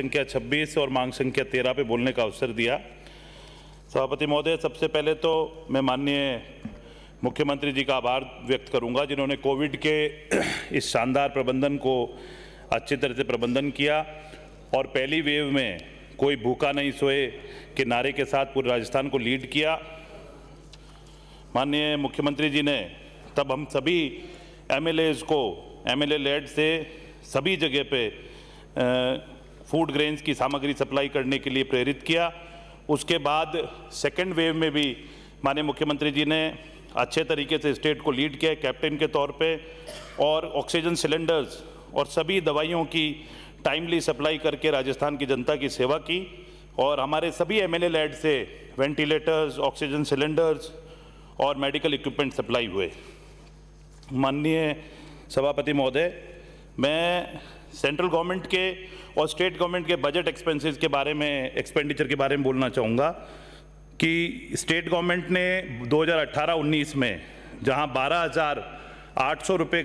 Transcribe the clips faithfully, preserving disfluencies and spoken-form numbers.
संख्या छब्बीस और मांग संख्या तेरह पे बोलने का अवसर दिया। सभापति महोदय, सबसे पहले तो मैं माननीय मुख्यमंत्री जी का आभार व्यक्त करूंगा, जिन्होंने कोविड के इस शानदार प्रबंधन को अच्छी तरह से प्रबंधन किया और पहली वेव में कोई भूखा नहीं सोए के नारे के साथ पूरे राजस्थान को लीड किया। माननीय मुख्यमंत्री जी ने तब हम सभी एमएलएज को एमएलए लेड से सभी जगह पे फूड ग्रेन्स की सामग्री सप्लाई करने के लिए प्रेरित किया। उसके बाद सेकेंड वेव में भी माननीय मुख्यमंत्री जी ने अच्छे तरीके से स्टेट को लीड किया कैप्टन के तौर पे, और ऑक्सीजन सिलेंडर्स और सभी दवाइयों की टाइमली सप्लाई करके राजस्थान की जनता की सेवा की। और हमारे सभी एमएलए लेड से वेंटिलेटर्स, ऑक्सीजन सिलेंडर्स और मेडिकल इक्विपमेंट सप्लाई हुए। माननीय सभापति महोदय, मैं सेंट्रल गवर्नमेंट के और स्टेट गवर्नमेंट के बजट एक्सपेंसेस के बारे में एक्सपेंडिचर के बारे में बोलना चाहूँगा कि स्टेट गवर्नमेंट ने दो हज़ार अठारह उन्नीस में जहां बारह हज़ार आठ सौ रुपये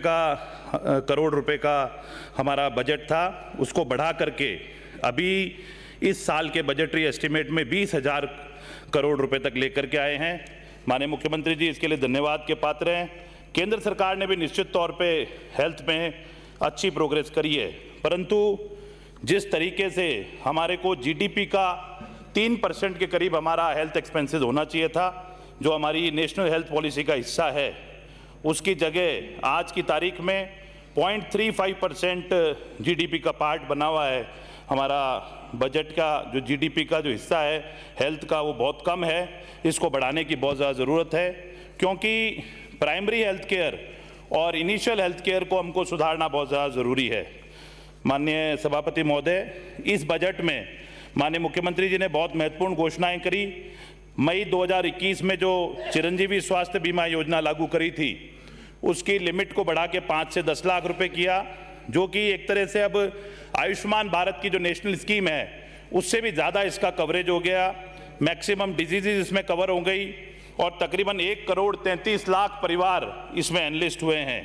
का करोड़ रुपए का हमारा बजट था, उसको बढ़ा करके अभी इस साल के बजटरी एस्टिमेट में बीस हज़ार करोड़ रुपए तक लेकर के आए हैं। माननीय मुख्यमंत्री जी इसके लिए धन्यवाद के पात्र हैं। केंद्र सरकार ने भी निश्चित तौर पे हेल्थ में अच्छी प्रोग्रेस करी है, परंतु जिस तरीके से हमारे को जीडीपी का तीन परसेंट के करीब हमारा हेल्थ एक्सपेंसेस होना चाहिए था, जो हमारी नेशनल हेल्थ पॉलिसी का हिस्सा है, उसकी जगह आज की तारीख में point three five percent GDP का पार्ट बना हुआ है। हमारा बजट का जो जीडीपी का जो हिस्सा है हेल्थ का, वो बहुत कम है। इसको बढ़ाने की बहुत ज़्यादा ज़रूरत है, क्योंकि प्राइमरी हेल्थ केयर और इनिशियल हेल्थ केयर को हमको सुधारना बहुत ज़्यादा ज़रूरी है। माननीय सभापति महोदय, इस बजट में माननीय मुख्यमंत्री जी ने बहुत महत्वपूर्ण घोषणाएं करी। मई दो हज़ार इक्कीस में जो चिरंजीवी स्वास्थ्य बीमा योजना लागू करी थी, उसकी लिमिट को बढ़ा के पाँच से दस लाख रुपए किया, जो कि एक तरह से अब आयुष्मान भारत की जो नेशनल स्कीम है उससे भी ज़्यादा इसका कवरेज हो गया। मैक्सिमम डिजीजेज इसमें कवर हो गई और तकरीबन एक करोड़ तैंतीस लाख परिवार इसमें एनलिस्ट हुए हैं।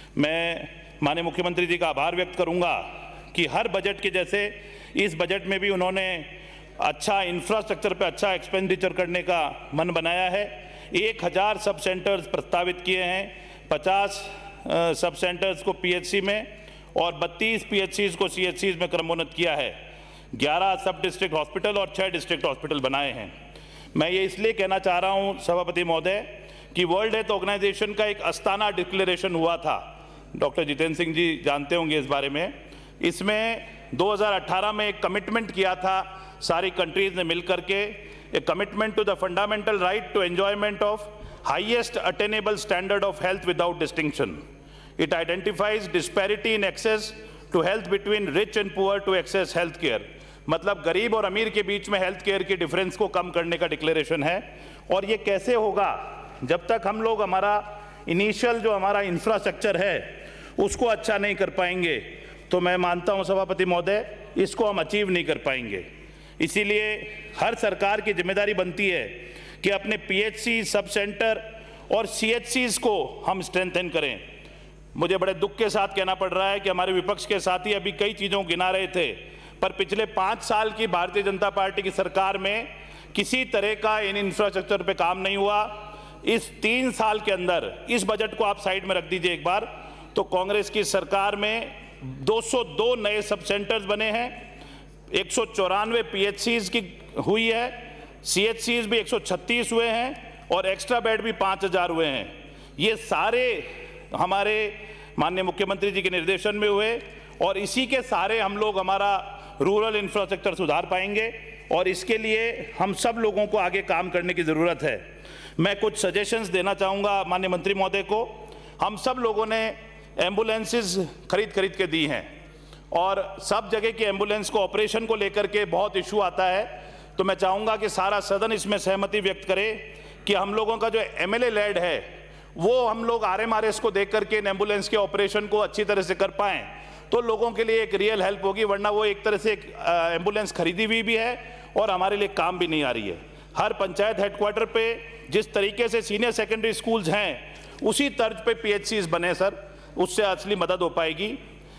मैं माननीय मुख्यमंत्री जी का आभार व्यक्त करूंगा कि हर बजट के जैसे इस बजट में भी उन्होंने अच्छा इंफ्रास्ट्रक्चर पे अच्छा एक्सपेंडिचर करने का मन बनाया है। एक हज़ार सब सेंटर्स प्रस्तावित किए हैं, पचास सब सेंटर्स को पीएचसी में और बत्तीस पीएचसीज को सीएचसीज में क्रमोन्नत किया है। ग्यारह सब डिस्ट्रिक्ट हॉस्पिटल और छः डिस्ट्रिक्ट हॉस्पिटल बनाए हैं। मैं ये इसलिए कहना चाह रहा हूँ सभापति महोदय कि वर्ल्ड हेल्थ ऑर्गेनाइजेशन का एक अस्ताना डिक्लेरेशन हुआ था, डॉक्टर जितेंद्र सिंह जी जानते होंगे इस बारे में। इसमें दो हज़ार अठारह में एक कमिटमेंट किया था सारी कंट्रीज ने मिलकर के, a commitment to the fundamental right to enjoyment of highest attainable standard of health without distinction. It identifies disparity in access to health between rich and poor to access health care. मतलब गरीब और अमीर के बीच में health care के difference को कम करने का डिक्लेरेशन है। और ये कैसे होगा, जब तक हम लोग हमारा इनिशियल जो हमारा इंफ्रास्ट्रक्चर है उसको अच्छा नहीं कर पाएंगे, तो मैं मानता हूं सभापति महोदय इसको हम अचीव नहीं कर पाएंगे। इसीलिए हर सरकार की जिम्मेदारी बनती है कि अपने पीएचसी, सब सेंटर और सीएचसीज को हम स्ट्रेंथन करें। मुझे बड़े दुख के साथ कहना पड़ रहा है कि हमारे विपक्ष के साथी अभी कई चीज़ों को गिना रहे थे, पर पिछले पाँच साल की भारतीय जनता पार्टी की सरकार में किसी तरह का इन इंफ्रास्ट्रक्चर पे काम नहीं हुआ। इस तीन साल के अंदर इस बजट को आप साइड में रख दीजिए एक बार, तो कांग्रेस की सरकार में दो सौ दो नए सब सेंटर्स बने हैं, एक सौ चौरानवे पीएचसीज की हुई है, सीएचसीज भी एक सौ छत्तीस हुए हैं और एक्स्ट्रा बेड भी पाँच हज़ार हुए हैं। ये सारे हमारे माननीय मुख्यमंत्री जी के निर्देशन में हुए और इसी के सारे हम लोग हमारा रूरल इंफ्रास्ट्रक्चर सुधार पाएंगे और इसके लिए हम सब लोगों को आगे काम करने की ज़रूरत है। मैं कुछ सजेशंस देना चाहूँगा माननीय मंत्री महोदय को। हम सब लोगों ने एम्बुलेंसेस खरीद खरीद के दी हैं और सब जगह की एम्बुलेंस को ऑपरेशन को लेकर के बहुत इशू आता है, तो मैं चाहूँगा कि सारा सदन इसमें सहमति व्यक्त करे कि हम लोगों का जो एमएलए लेड है वो हम लोग आरएमआरएस को देख करके इन एम्बुलेंस के ऑपरेशन को अच्छी तरह से कर पाएँ, तो लोगों के लिए एक रियल हेल्प होगी। वरना वो एक तरह से एक एम्बुलेंस खरीदी हुई भी है और हमारे लिए काम भी नहीं आ रही है। हर पंचायत हेडक्वार्टर पे जिस तरीके से सीनियर सेकेंडरी स्कूल्स हैं उसी तर्ज पे पीएचसीज बने सर, उससे असली मदद हो पाएगी।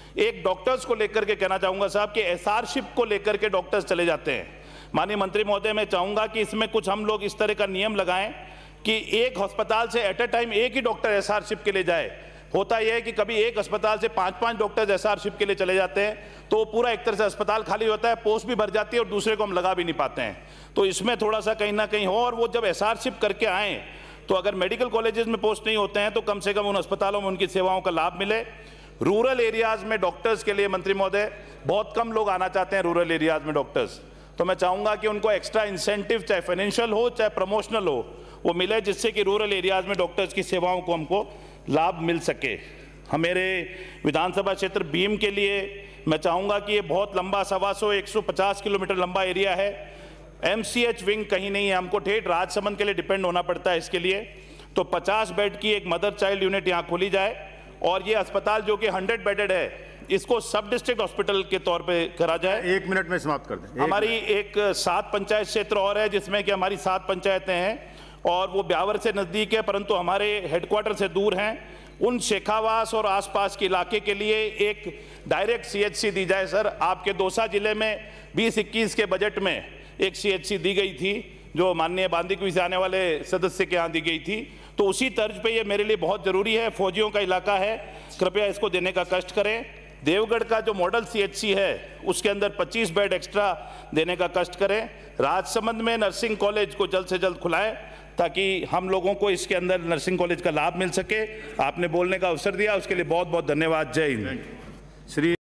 एक डॉक्टर्स को लेकर के कहना चाहूँगा साहब कि एसआरशिप को लेकर के डॉक्टर्स चले जाते हैं। माननीय मंत्री महोदय, मैं चाहूँगा कि इसमें कुछ हम लोग इस तरह का नियम लगाएं कि एक अस्पताल से एट ए टाइम एक ही डॉक्टर एसआरशिप के लिए जाए। होता यह है कि कभी एक अस्पताल से पांच पांच डॉक्टर्स एसआरशिप के लिए चले जाते हैं, तो पूरा एक तरह से अस्पताल खाली होता है, पोस्ट भी भर जाती है और दूसरे को हम लगा भी नहीं पाते हैं। तो इसमें थोड़ा सा कहीं ना कहीं हो, और वो जब एसआरशिप करके आएँ तो अगर मेडिकल कॉलेजेस में पोस्ट नहीं होते हैं तो कम से कम उन अस्पतालों में उनकी सेवाओं का लाभ मिले। रूरल एरियाज़ में डॉक्टर्स के लिए मंत्री महोदय बहुत कम लोग आना चाहते हैं रूरल एरियाज़ में डॉक्टर्स, तो मैं चाहूँगा कि उनको एक्स्ट्रा इंसेंटिव चाहे फाइनेंशियल हो चाहे प्रमोशनल हो वो मिले, जिससे कि रूरल एरियाज़ में डॉक्टर्स की सेवाओं को हमको लाभ मिल सके। हमारे विधानसभा क्षेत्र भीम के लिए मैं चाहूँगा कि ये बहुत लंबा सवा सौ एक सौ पचास किलोमीटर लंबा एरिया है। एमसीएच विंग कहीं नहीं है, हमको ठेठ राजसमंद के लिए डिपेंड होना पड़ता है इसके लिए। तो पचास बेड की एक मदर चाइल्ड यूनिट यहाँ खोली जाए, और ये अस्पताल जो कि हंड्रेड बेडेड है इसको सब डिस्ट्रिक्ट हॉस्पिटल के तौर पे करा जाए। एक मिनट में समाप्त कर दें। हमारी एक सात पंचायत क्षेत्र और है जिसमें कि हमारी सात पंचायतें हैं और वो ब्यावर से नज़दीक है परंतु हमारे हेडक्वार्टर से दूर हैं। उन शेखावास और आसपास के इलाके के लिए एक डायरेक्ट सीएचसी दी जाए। सर, आपके दौसा जिले में बीस इक्कीस के बजट में एक सीएचसी दी गई थी जो माननीय बांदीकुई से आने वाले सदस्य के यहाँ दी गई थी, तो उसी तर्ज पे ये मेरे लिए बहुत ज़रूरी है। फौजियों का इलाका है, कृपया इसको देने का कष्ट करें। देवगढ़ का जो मॉडल सीएचसी है उसके अंदर पच्चीस बेड एक्स्ट्रा देने का कष्ट करें। राजसमंद में नर्सिंग कॉलेज को जल्द से जल्द खुलाएं ताकि हम लोगों को इसके अंदर नर्सिंग कॉलेज का लाभ मिल सके। आपने बोलने का अवसर दिया, उसके लिए बहुत बहुत धन्यवाद। जय हिंद। श्री